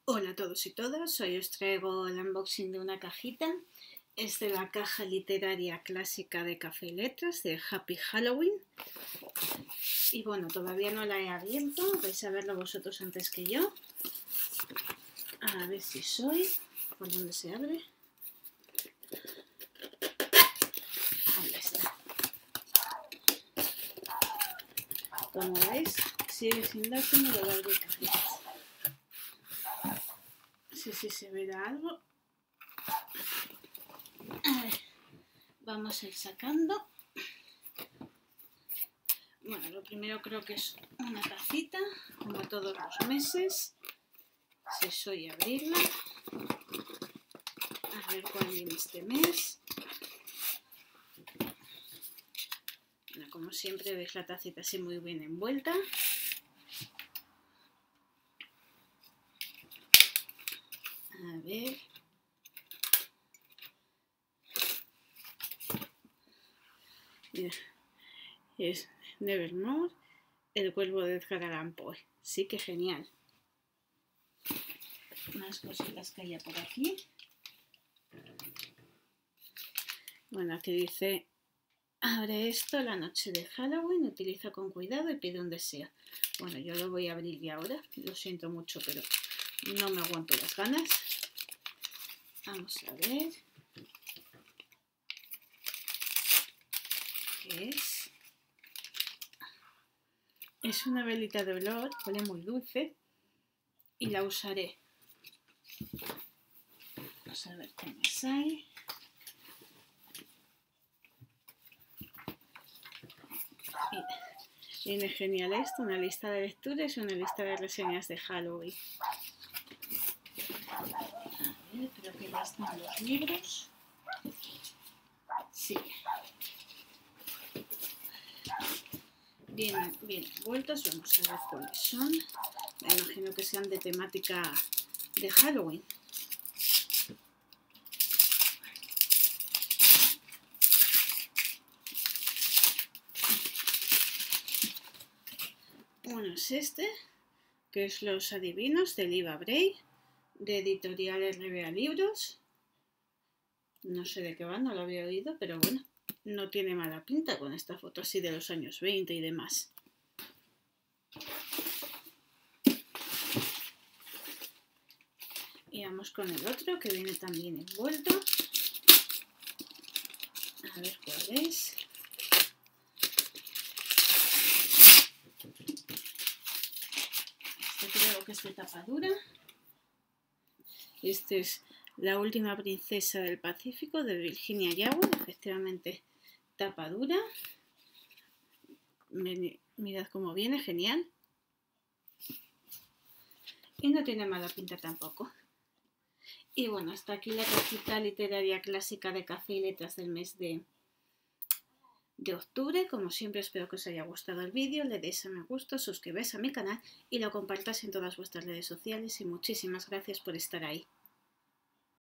Hola a todos y todas, hoy os traigo el unboxing de una cajita. Es de la caja literaria clásica de Café y Letras, de Happy Halloween. Y bueno, todavía no la he abierto, vais a verlo vosotros antes que yo. A ver si soy, por dónde se abre. Ahí está. Como veis, sigue sin darse ni lo de abrir cajitas. No sé si se verá algo. A ver, vamos a ir sacando. Bueno, lo primero creo que es una tacita, como todos los meses. Si soy a abrirla. A ver cuál viene este mes. Bueno, como siempre veis la tacita así muy bien envuelta. A ver. Mira, es Nevermore, el cuervo de Edgar Allan Poe. Sí que genial. Más cositas que haya por aquí. Bueno, aquí dice: abre esto la noche de Halloween, utiliza con cuidado y pide un deseo. Bueno, yo lo voy a abrir ya ahora. Lo siento mucho, pero no me aguanto las ganas. Vamos a ver. ¿Qué es? Es una velita de olor, huele muy dulce y la usaré. Vamos a ver qué más hay. Viene genial esto, una lista de lecturas y una lista de reseñas de Halloween. A ver, creo que ya están los libros. Sí. Bien envueltos, vamos a ver cuáles son. Me imagino que sean de temática de Halloween. Uno es este, que es Los Adivinos, de Liva Bray, de Editorial RBA Libros. No sé de qué va, no lo había oído, pero bueno, no tiene mala pinta con esta foto así de los años 20 y demás. Y vamos con el otro, que viene también envuelto. A ver cuál es. Este creo que es de tapa dura. Este es La última princesa del Pacífico, de Virginia Yagüe, efectivamente tapa dura. Mirad cómo viene, genial. Y no tiene mala pinta tampoco. Y bueno, hasta aquí la cajita literaria clásica de Café y Letras del mes de octubre. Como siempre, espero que os haya gustado el vídeo, le deis a me gusta, suscribáis a mi canal y lo compartáis en todas vuestras redes sociales. Y muchísimas gracias por estar ahí.